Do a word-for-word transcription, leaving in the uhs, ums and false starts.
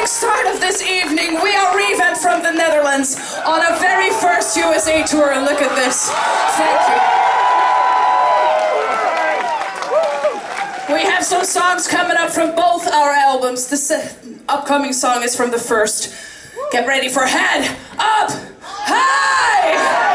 fantastic start of this evening. We are ReVamp from the Netherlands on a very first U S A tour, and look at this. Thank you. We have some songs coming up from both our albums. This upcoming song is from the first. Get ready for Head Up High!